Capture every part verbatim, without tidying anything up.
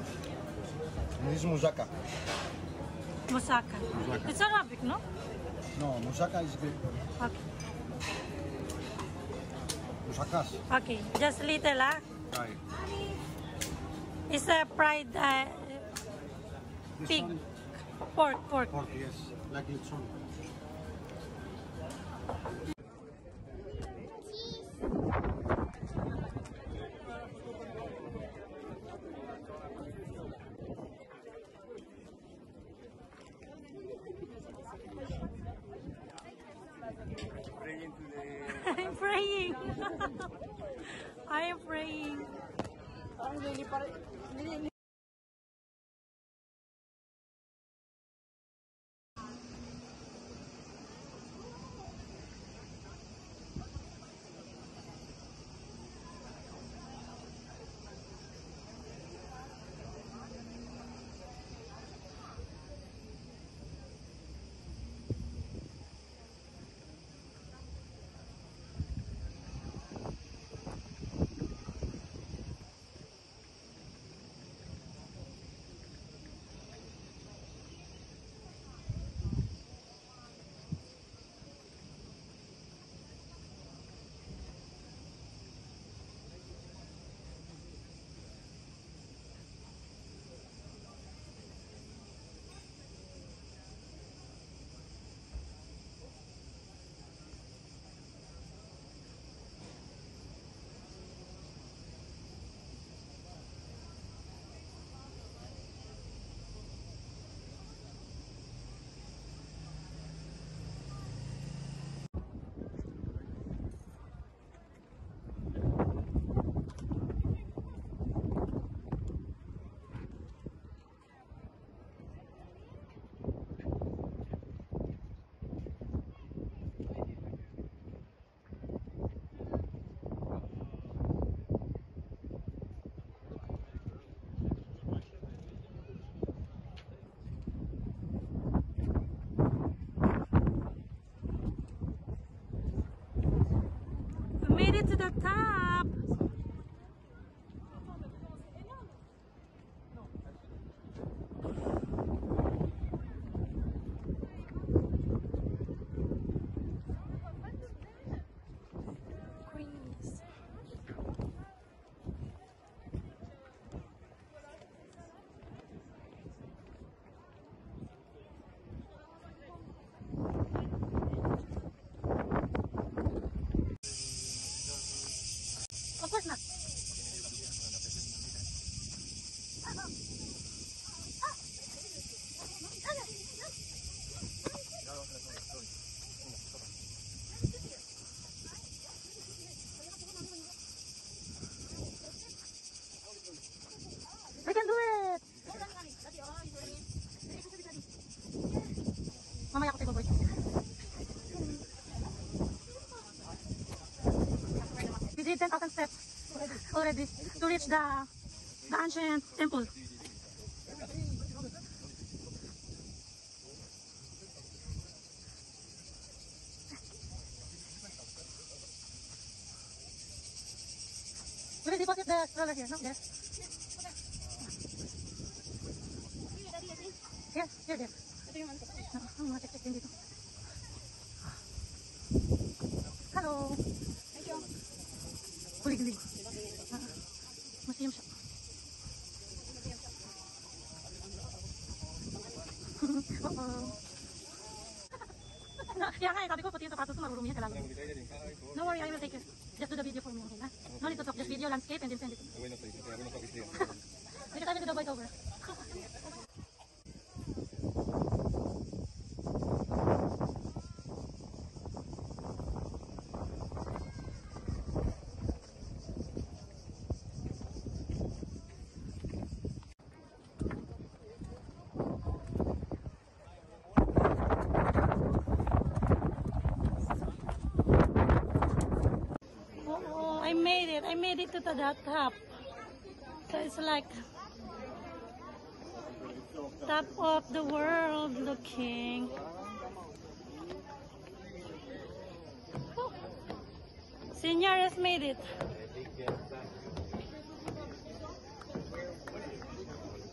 This is moussaka. Moussaka. Moussaka. It's Arabic, no? No, moussaka is Greek. Okay. Moussakas. Okay, just little, ah. Right. It's a fried uh, This pig. one, Pork, pork. pork, yes, like lechon. Praying to the... I'm praying. I am praying. Made it to the top. Greece. Of course not. We can do it! Mamaya ako tayo boy. We did ten thousand steps already to reach the, the ancient temple. We will deposit the stroller here, no? Yes. Yes, here, there. No, ang mga check-check din dito. Hello. Thank you. Kulig-lig. Uh, museum siya. Uh-oh. No, kaya nga eh, sabi ko, puti yung sapatos ko, marurumi yan kailangan. No worry, I will take it. Just do the video for me, okay na? No need to talk, just video landscape and then send it to me. Because I will do the voiceover. I made it. I made it to the top. So it's like top of the world looking. Oh. Senior has made it.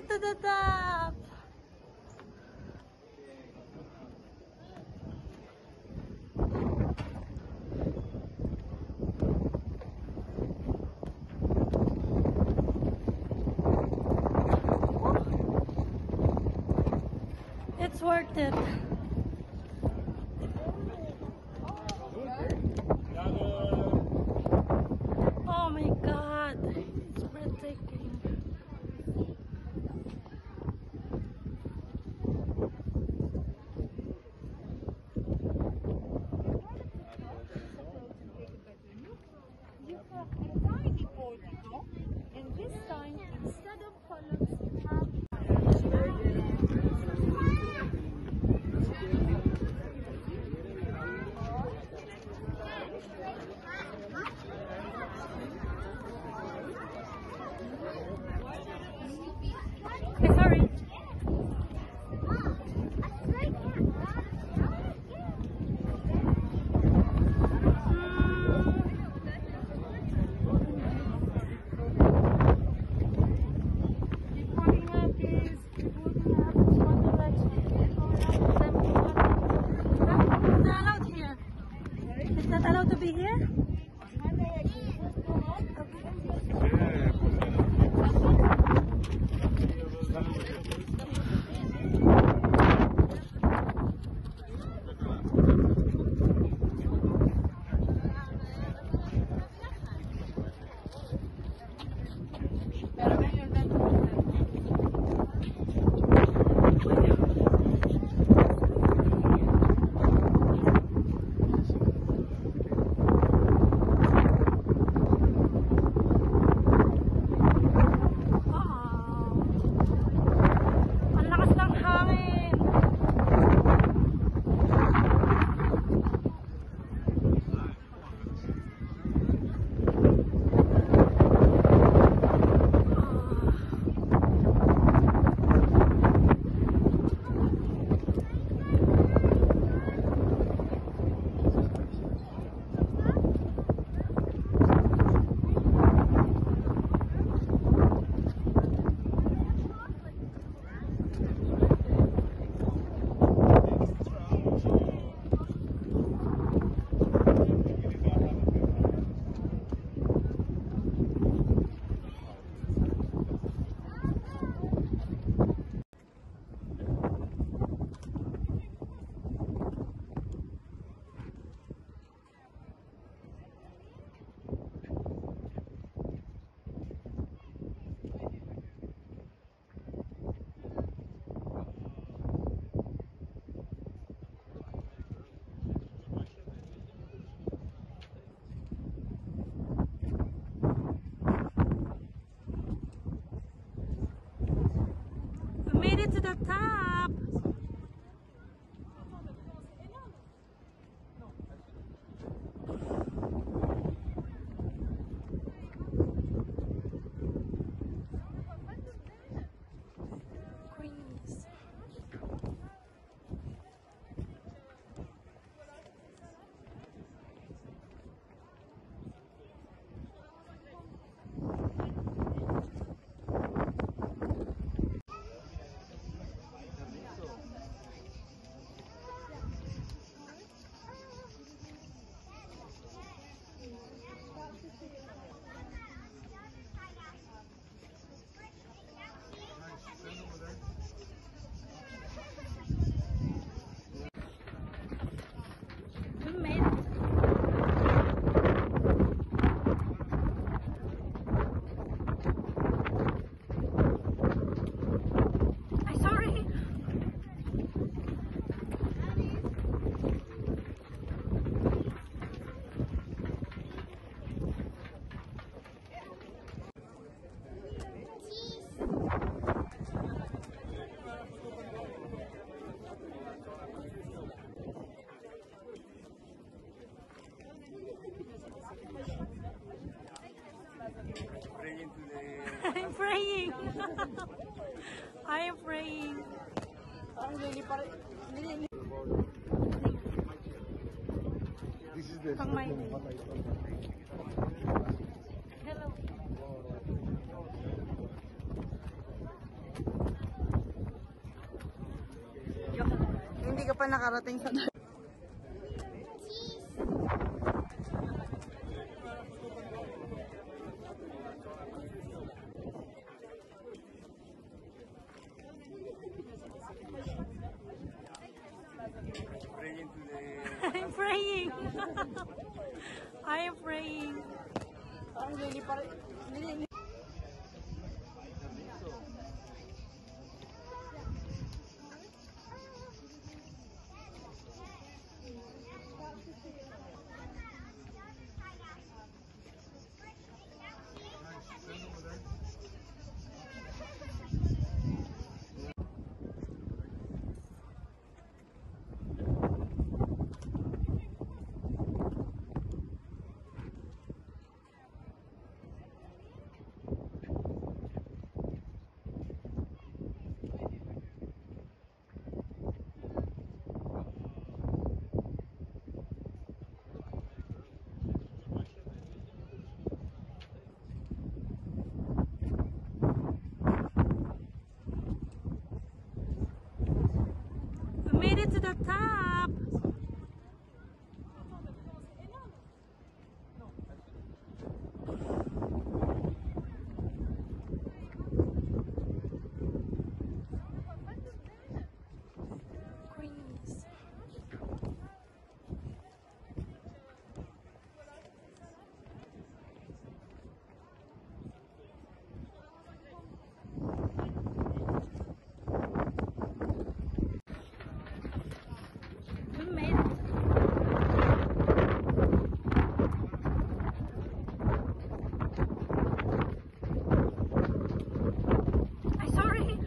it to the top. It's worth it. Oh my god, it's breathtaking. You have a tiny portico, and this time, instead of columns, you have Okay, sorry. Made it to the top. Greece. I'm praying. I am praying. This is the Pang my name. Hello. ka pa nakarating sa Praying to the I'm praying. I am praying. We made it to the top. Greece. We made it. I'm sorry.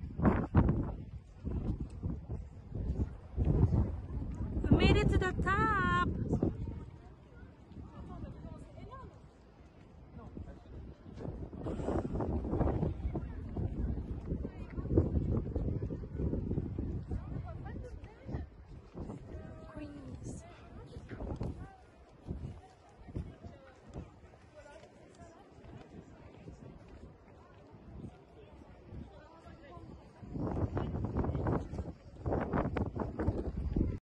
We made it to the top.